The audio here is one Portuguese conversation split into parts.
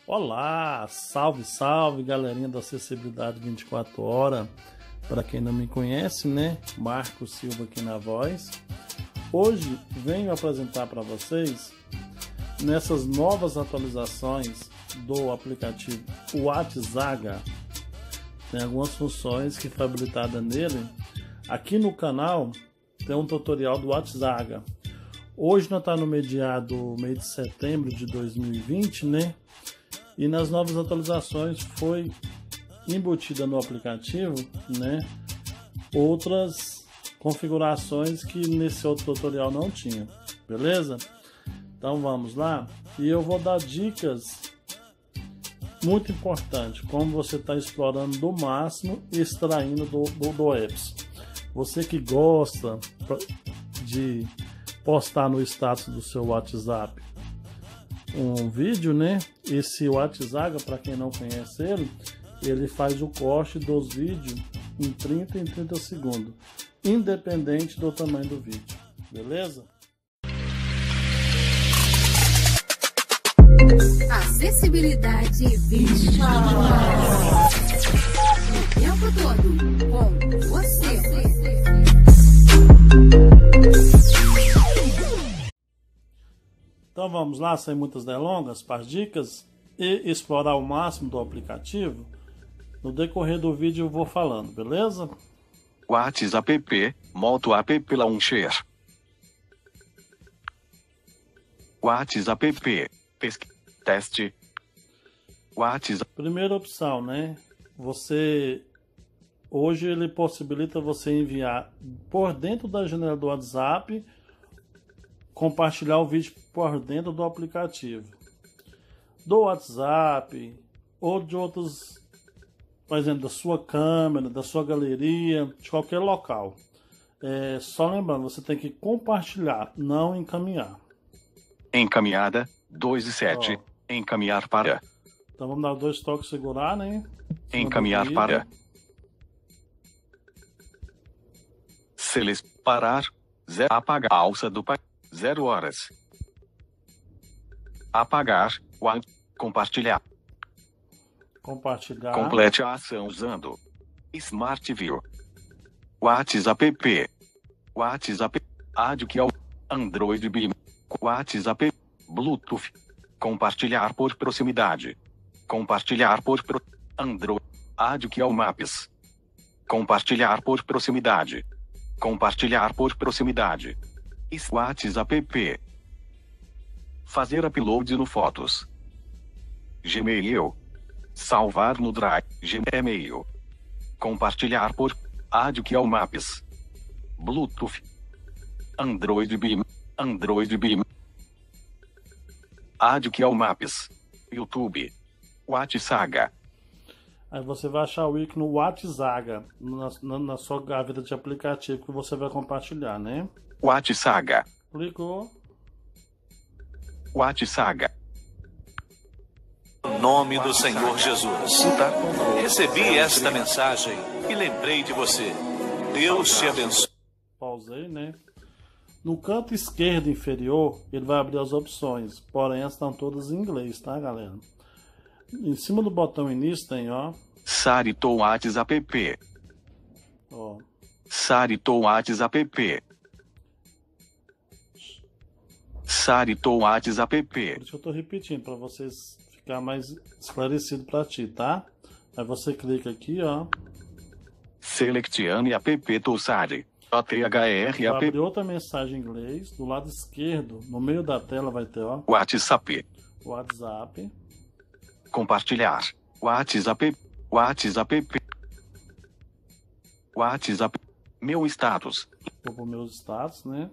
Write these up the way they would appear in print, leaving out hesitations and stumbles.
Olá, salve, salve, galerinha da Acessibilidade 24 horas. Para quem não me conhece, né? Marco Silva aqui na voz. Hoje venho apresentar para vocês, nessas novas atualizações do aplicativo WhatsApp, tem algumas funções que foi habilitada nele. Aqui no canal tem um tutorial do WhatsApp. Hoje nós estamos no mês de setembro de 2020, né? E nas novas atualizações foi embutida no aplicativo, né, outras configurações que nesse outro tutorial não tinha, beleza? Então vamos lá, e eu vou dar dicas muito importantes, como você está explorando do máximo e extraindo do apps. Você que gosta de postar no status do seu WhatsApp um vídeo, né? Esse WhatsApp, para quem não conhece ele faz o corte dos vídeos em 30 segundos, independente do tamanho do vídeo, beleza? Acessibilidade 24 horas. O tempo todo com você. Então vamos lá, sem muitas delongas, para as dicas e explorar o máximo do aplicativo. No decorrer do vídeo eu vou falando, beleza? WhatsApp, Moto App Launcher. WhatsApp, teste. WhatsApp. Primeira opção, né? Hoje ele possibilita você enviar por dentro da janela do WhatsApp, compartilhar o vídeo por dentro do aplicativo do WhatsApp ou de outros, por exemplo, da sua câmera, da sua galeria, de qualquer local. Só lembrando, você tem que compartilhar, não encaminhar. Encaminhada 2 e 7. Encaminhar para. Então vamos dar 2 toques, segurar, né? Encaminhar para. Parar. Apagar. Alça do pai. 0 horas. Apagar. Compartilhar. Compartilhar. Complete a ação usando Smart View. WhatsApp. WhatsApp. Add que ao Android Beam. WhatsApp. Bluetooth. Compartilhar por proximidade. Compartilhar por Android. Add que ao Maps. Compartilhar por proximidade. Compartilhar por proximidade. WhatsApp. Fazer upload no Fotos. Gmail. Salvar no Drive. Gmail. Compartilhar por Add que ao Maps. Bluetooth. Android Beam. Android Beam. Add que ao Maps. YouTube. WhatsApp. Aí você vai achar o ícone WhatsApp na sua gaveta de aplicativo que você vai compartilhar, né? WhatsApp. Clicou. WhatsApp. Em nome do Senhor Jesus. Recebi esta mensagem e lembrei de você. Deus te abençoe. Pausei, né? No canto esquerdo inferior, ele vai abrir as opções, porém elas estão todas em inglês, tá, galera? Em cima do botão início tem, ó. Sarito WhatsApp. Ó. Sarito WhatsApp. Sarito WhatsApp. Por isso que eu tô repetindo, para vocês ficar mais esclarecido para ti, tá? Aí você clica aqui, ó. Selectiane app Tossari. OTHR Vai app. abrir outra mensagem em inglês. Do lado esquerdo, no meio da tela vai ter, ó. WhatsApp. WhatsApp. Compartilhar. WhatsApp. WhatsApp. WhatsApp. Meu status. Vou pro meus status, né?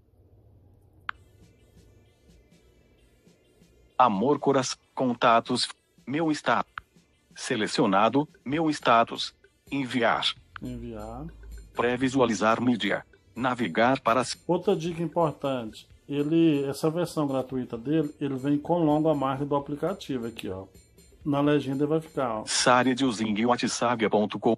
Amor, coração, contatos, meu status. Selecionado, meu status. Enviar. Enviar. Pré-visualizar mídia. Navegar para... Outra dica importante. Essa versão gratuita dele, ele vem com logomarca do aplicativo aqui, ó. Na legenda vai ficar, ó. Sarediusingwhatsapp.com.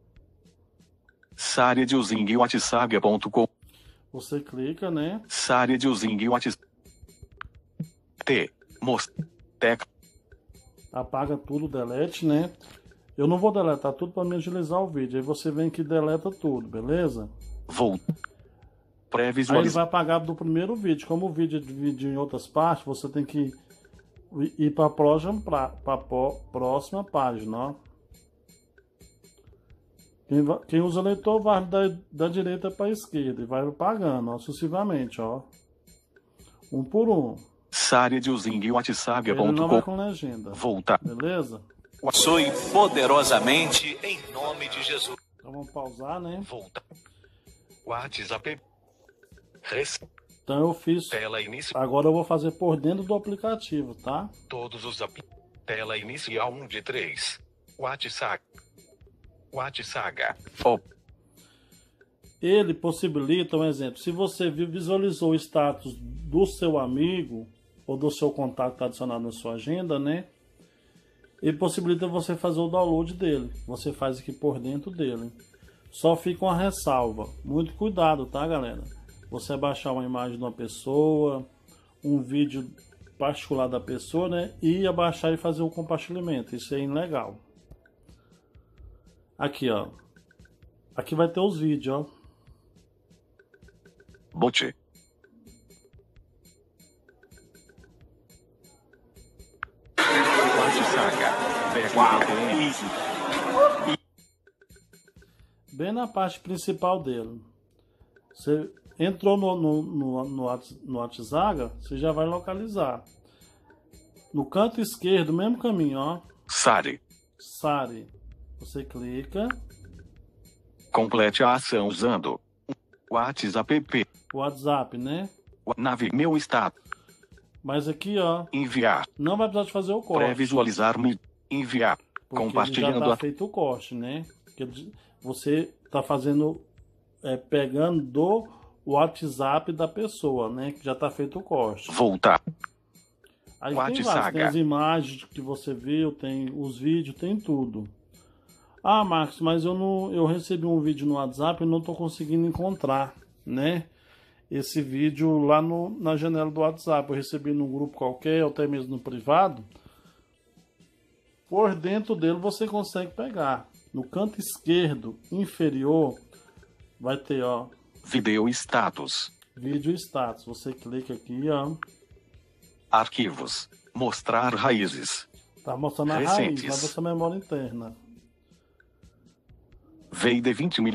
Sarediusingwhatsapp.com. Você clica, né? Sarediusingwhatsapp. Tec. apaga tudo, delete, né? Eu não vou deletar tudo para me agilizar o vídeo. Aí você vem aqui e deleta tudo, beleza? Vou. Aí ele Pré-visualizar. vai apagar do primeiro vídeo. Como o vídeo é dividido em outras partes, você tem que ir para a próxima página, ó. Quem usa leitor vai da direita para a esquerda e vai apagando, ó, sucessivamente, ó. Um por um. Sari de Using Ele não vai WhatsApp.com. com legenda. Voltar. Beleza? Abençoe poderosamente em nome de Jesus. Então vamos pausar, né? Voltar. WhatsApp. Então eu fiz. Tela início. Agora eu vou fazer por dentro do aplicativo, tá? Todos os Tela inicial 1 de 3. WhatsApp. WhatsApp. Ele possibilita, um exemplo, se você visualizou o status do seu amigo ou do seu contato adicionado na sua agenda, né? Ele possibilita você fazer o download dele. Você faz aqui por dentro dele. Só fica uma ressalva. Muito cuidado, tá, galera? Você baixar uma imagem de uma pessoa, um vídeo particular da pessoa, né? E abaixar e fazer o compartilhamento. Isso é ilegal. Aqui, ó. Aqui vai ter os vídeos, ó. Bot. Bem na parte principal dele. Você entrou no WhatsApp, você já vai localizar. No canto esquerdo, mesmo caminho, ó. Sari. Sari. Você clica. Complete a ação usando WhatsApp. WhatsApp, né? Meu status. Mas aqui, ó. Enviar. Não vai precisar de fazer o corte. Pré-visualizar. Enviar. Porque Compartilhando já tá feito o corte, né? Porque você tá fazendo, pegando do WhatsApp da pessoa, né? Que já tá feito o corte. Voltar. Aí tem vários, tem as imagens que você viu, tem os vídeos, tem tudo. Ah, Marcos, mas eu recebi um vídeo no WhatsApp e não tô conseguindo encontrar, né? Esse vídeo lá na janela do WhatsApp. Eu recebi num grupo qualquer, ou até mesmo no privado. Por dentro dele você consegue pegar. No canto esquerdo inferior vai ter, ó, Vídeo status. vídeo status. Você clica aqui, ó. Arquivos. Mostrar raízes. Tá mostrando a raiz lá da sua memória interna. VID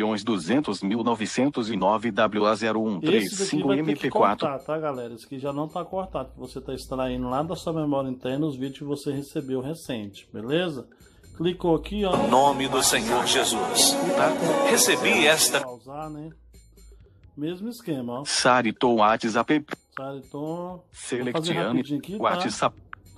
20.200.909 Esse daqui vai ter que WA01335MP4. cortar, tá, galera? Esse aqui já não tá cortado. Você tá extraindo lá da sua memória interna os vídeos que você recebeu recente, beleza? Clicou aqui, ó. Em nome do Senhor Jesus. Recebi esta. Pausar, né? Mesmo esquema, ó. Sarito WhatsApp. Sariton. Selectiane. Aqui, tá? WhatsApp.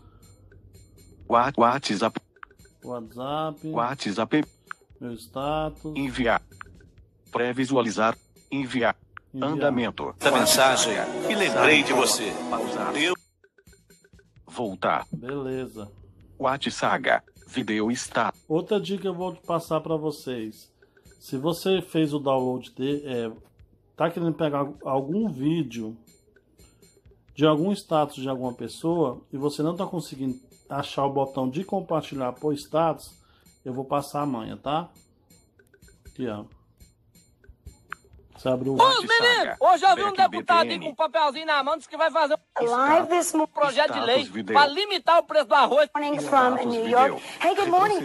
WhatsApp. WhatsApp. WhatsApp. Meu status. Enviar. Pré-visualizar. Enviar. Andamento. Da mensagem e lembrei de você. Pausar. Deus. Voltar. Voltar. Beleza. WhatsApp. Vídeo está. Outra dica que eu vou passar para vocês. Se você fez o download tá querendo pegar algum vídeo de algum status de alguma pessoa e você não tá conseguindo achar o botão de compartilhar por status, eu vou passar a manha, tá? Aqui, ó. Você abre o... Ô, menino, hoje eu vi um deputado com um papelzinho na mão, disse que vai fazer Live this morning projeto de lei Video. para limitar o preço do arroz. from New York. Hey, good morning.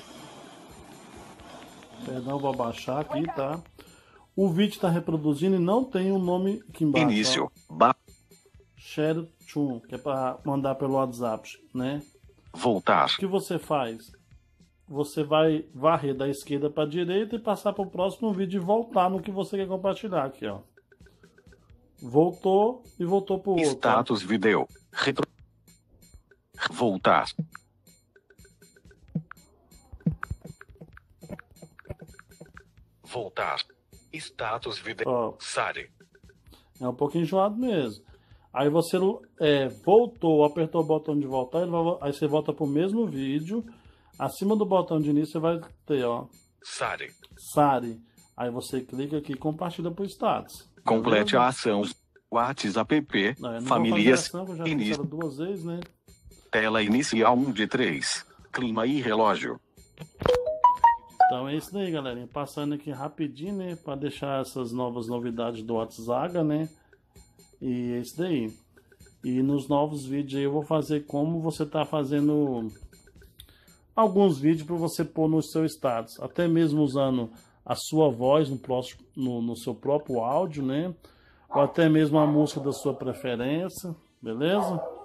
Perdão, vou abaixar aqui, tá? O vídeo está reproduzindo e não tem o nome aqui embaixo. Início. Share to, que é para mandar pelo WhatsApp, né? Voltar. O que você faz? Você vai varrer da esquerda para a direita e passar para o próximo vídeo e voltar no que você quer compartilhar aqui, ó. Voltou e voltou para o outro. Status vídeo. Voltar. Voltar. Status vídeo. Ó, Sari. é um pouquinho enjoado mesmo. Aí você voltou, apertou o botão de voltar, aí você volta para o mesmo vídeo. Acima do botão de início você vai ter, ó, Sari. Sari. Aí você clica aqui e compartilha por status. Complete Beleza? a ação. WhatsApp. Não, eu não Famílias. vou fazer ação, que eu já fiz Início. ela 2 vezes, né? Tela inicial 1 de 3. clima e relógio. Então é isso daí, galerinha. Passando aqui rapidinho, né? Para deixar essas novas novidades do WhatsApp, né? E é isso daí. E nos novos vídeos aí eu vou fazer como você tá fazendo alguns vídeos para você pôr no seu status. Até mesmo usando a sua voz no seu próprio áudio, né? Ou até mesmo a música da sua preferência, beleza?